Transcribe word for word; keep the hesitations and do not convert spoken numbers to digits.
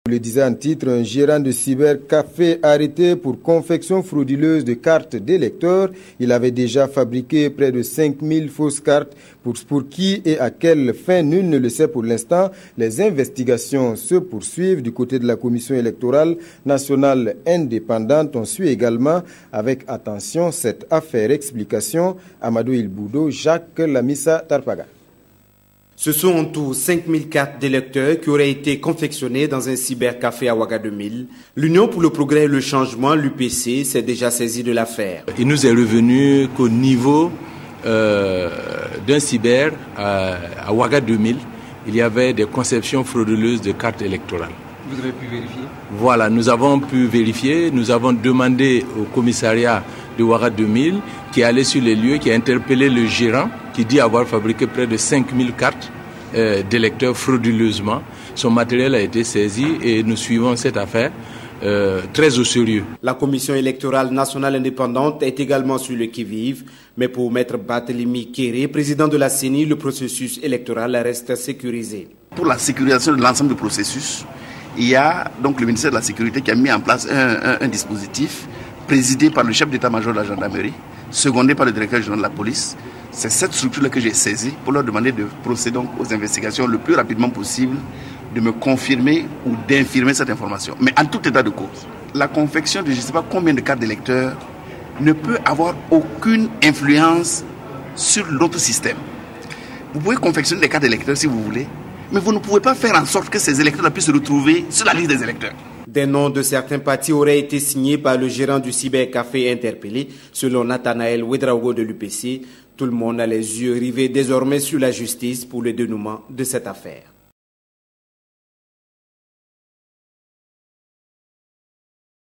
Le disait en titre, un gérant de cybercafé arrêté pour confection frauduleuse de cartes d'électeurs. Il avait déjà fabriqué près de cinq mille fausses cartes. Pour, pour qui et à quelle fin, nul ne le sait pour l'instant. Les investigations se poursuivent du côté de la Commission électorale nationale indépendante. On suit également avec attention cette affaire. Explication, Amadou Ilboudo, Jacques Lamissa Tarpaga. Ce sont en tout cinq mille cartes d'électeurs qui auraient été confectionnées dans un cybercafé à Ouagadougou. L'Union pour le progrès et le changement, l'U P C, s'est déjà saisie de l'affaire. Il nous est revenu qu'au niveau euh, d'un cyber à, à Ouagadougou, il y avait des conceptions frauduleuses de cartes électorales. Vous avez pu vérifier? Voilà, nous avons pu vérifier. Nous avons demandé au commissariat de Ouagadougou qui est allé sur les lieux, qui a interpellé le gérant, qui dit avoir fabriqué près de cinq mille cartes euh, d'électeurs frauduleusement. Son matériel a été saisi et nous suivons cette affaire euh, très au sérieux. La Commission électorale nationale indépendante est également sur le qui-vive, mais pour Maître Barthélémy Kéré, président de la C E N I, le processus électoral reste sécurisé. Pour la sécurisation de l'ensemble du processus, il y a donc le ministère de la Sécurité qui a mis en place un, un, un dispositif présidé par le chef d'état-major de la gendarmerie, secondé par le directeur général de la police. C'est cette structure-là que j'ai saisie pour leur demander de procéder donc aux investigations le plus rapidement possible, de me confirmer ou d'infirmer cette information. Mais en tout état de cause, la confection de je ne sais pas combien de cartes d'électeurs ne peut avoir aucune influence sur l'autre système. Vous pouvez confectionner des cartes d'électeurs si vous voulez, mais vous ne pouvez pas faire en sorte que ces électeurs puissent se retrouver sur la liste des électeurs. Des noms de certains partis auraient été signés par le gérant du cybercafé interpellé, selon Nathanaël Ouedraogo de l'U P C. Tout le monde a les yeux rivés désormais sur la justice pour le dénouement de cette affaire.